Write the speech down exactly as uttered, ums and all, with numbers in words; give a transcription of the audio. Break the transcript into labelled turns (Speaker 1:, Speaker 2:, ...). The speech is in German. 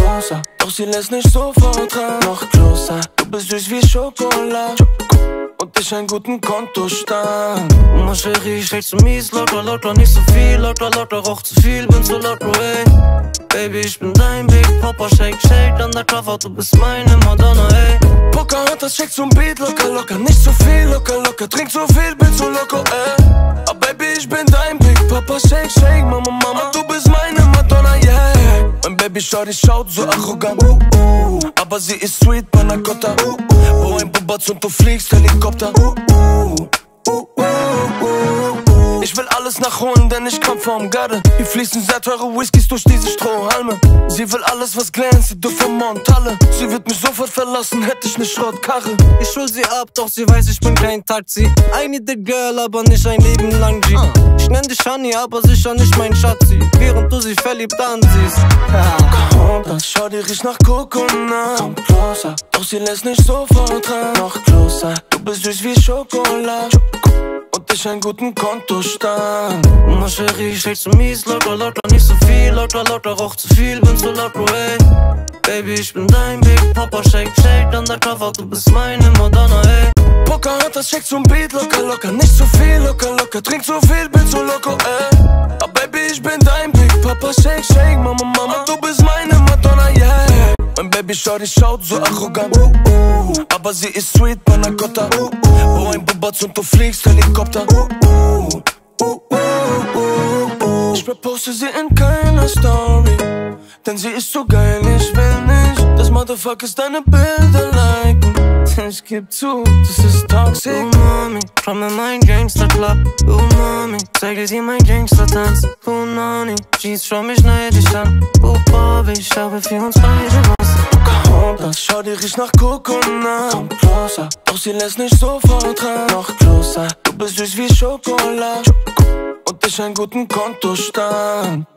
Speaker 1: closer. Doch sie lässt nicht sofort ran. Noch closer, du bist süß wie Schokolade und ich einen guten Kontostand.
Speaker 2: Ma Chérie, steck zu mies, lauter, lauter, nicht so viel. Lauter, lauter, rauch zu viel, bin so laut, ey. Baby, ich bin dein Big Papa, shake, shake, undercover, du bist meine Madonna, ey.
Speaker 1: Pocahontas, shake zum Beat, locker, locker, nicht so viel, locker, locker, trink so viel, bin so locker, ey. Aber Baby, ich bin dein Big Papa, shake, shake, Mama, Mama, du bist meine Madonna, yeah. Mein Baby Shorty schaut so arrogant, uh, uh, aber sie ist sweet, Panna Cotta, uh, uh, wo ein Bubatz und du fliegst Helikopter, uh, uh, uh, uh, uh, uh. Ich will alles nachholen, denn ich komm vom Garde. Hier fließen sehr teure Whiskys durch diese Strohhalme. Sie will alles, was glänzt, du vom Montalle. Sie wird mich sofort verlassen, hätte ich ne Schrottkarre.
Speaker 2: Ich hol sie ab, doch sie weiß, ich bin kein Taxi. I need the girl, aber nicht ein Leben lang, G. Ich nenn dich Honey, aber sicher nicht mein Schatzi. Während du sie verliebt ansiehst.
Speaker 1: Pocahontas, schau dir, riecht nach Coconut. Komm closer, doch sie lässt nicht sofort ran. Noch closer, du bist süß wie Schokolade und ich einen guten Kontostand.
Speaker 2: Ma Chérie, steck zu mies, lauter, lauter, nicht so viel. Lauter, lauter, rauch zu viel, bin so laut, ey. Baby, ich bin dein Big Papa, shake, shake, undercover, du bist meine Madonna, ey.
Speaker 1: Pocahontas, shake zum Beat, locker, locker, nicht so viel, locker, locker, trink so viel, bin so locker, ey. Aber Baby, ich bin dein Big Papa, shake, shake, Mama, Mama, du bist meine Madonna, yeah. Mein Baby Shorty schaut so arrogant, uh, uh, aber sie ist sweet, Panna Cotta, uh, uh, wo ein Bubatz und du fliegst Helikopter, uh, uh, uh, uh, uh, uh. Ich reposte sie in keiner Story, denn sie ist so geil, ich will nicht, dass Motherfuckers deine Bilder liken. Ich geb zu, das ist toxic.
Speaker 2: Oh Mami, komm in mein Gangster-Club. Oh Mami, zeige dir mein Gangster-Tanz. Oh Nani, G's, schau mich neidisch an. Oh Bobby, ich habe für uns beide was.
Speaker 1: Pocahontas, schau dir, riecht nach Coconut. Komm closer, doch sie lässt nicht sofort ran. Noch closer, du bist süß wie Schokolade und ich einen guten Kontostand.